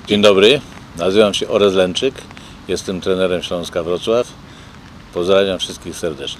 Dzień dobry, nazywam się Orez Lęczyk, jestem trenerem Śląska Wrocław. Pozdrawiam wszystkich serdecznie.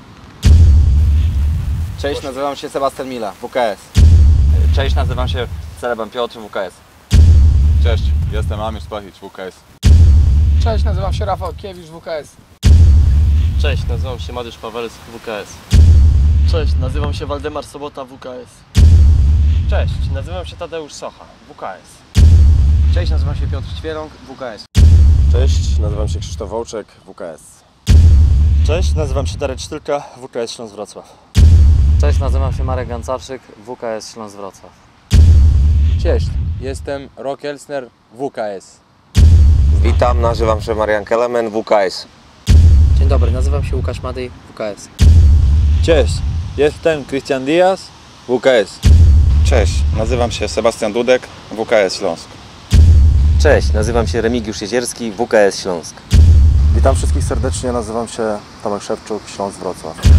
Cześć, nazywam się Sebastian Mila, WKS. Cześć, nazywam się Celeban Piotr, WKS. Cześć, jestem Amir Spahić, WKS. Cześć, nazywam się Rafał Kiewicz, WKS. Cześć, nazywam się Mariusz Pawelec, WKS. Cześć, nazywam się Waldemar Sobota, WKS. Cześć, nazywam się Tadeusz Socha, WKS. Cześć, nazywam się Piotr Ćwierąg, WKS. Cześć, nazywam się Krzysztof Wołczek, WKS. Cześć, nazywam się Darek Sztylka, WKS Śląsk Wrocław. Cześć, nazywam się Marek Gancarczyk, WKS Śląsk Wrocław. Cześć, jestem Rok Elsner, WKS. Witam, nazywam się Marian Kelemen, WKS. Dzień dobry, nazywam się Łukasz Madej, WKS. Cześć, jestem Krystian Diaz, WKS. Cześć, nazywam się Sebastian Dudek, WKS Śląsk. Cześć, nazywam się Remigiusz Jezierski, WKS Śląsk. Witam wszystkich serdecznie, nazywam się Tomek Szewczuk, Śląsk Wrocław.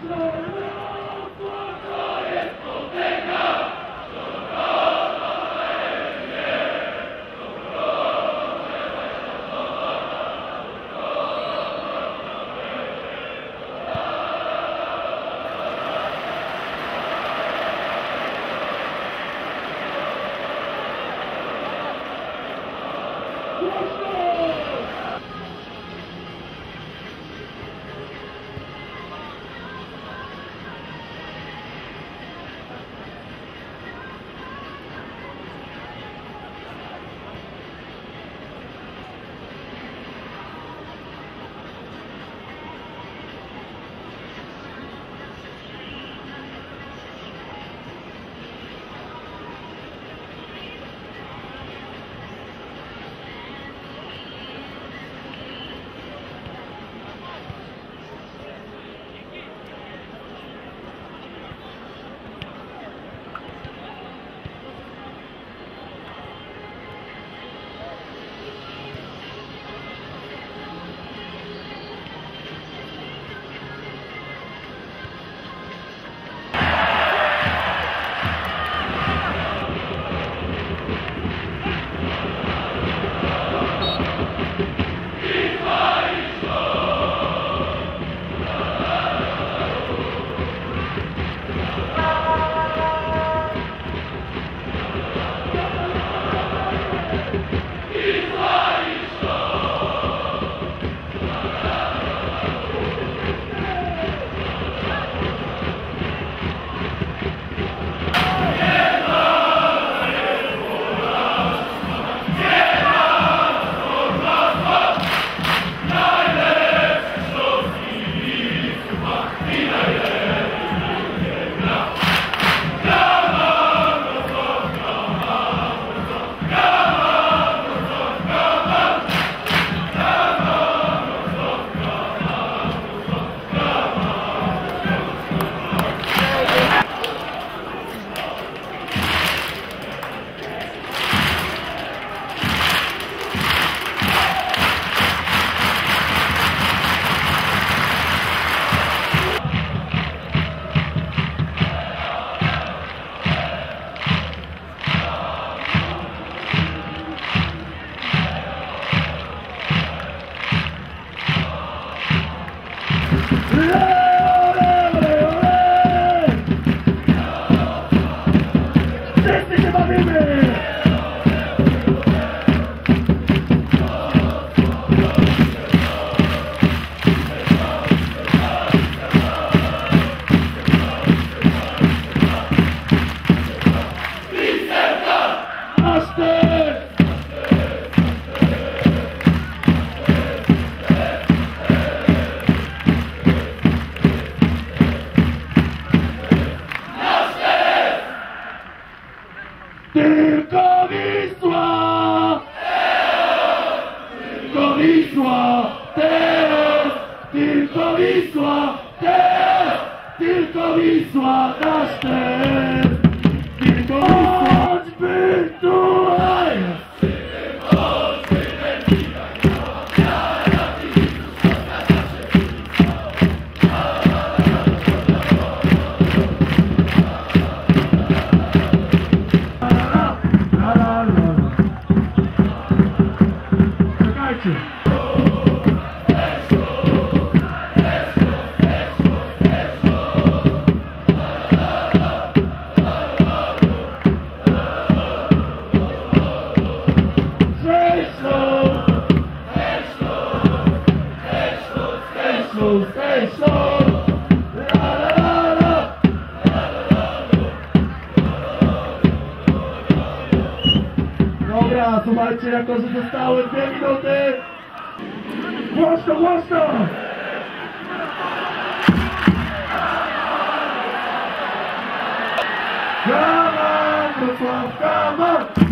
Tylko Wisła! Tylko Wisła! Teraz! Tylko Wisła! Teraz! Tylko Wisła! Nasz teraz! Tylko Wisła! Choćby tutaj! Dobra, słuchajcie, jako że zostały 2 minuty. Głośno, głośno! Come on, Wrocław, come on!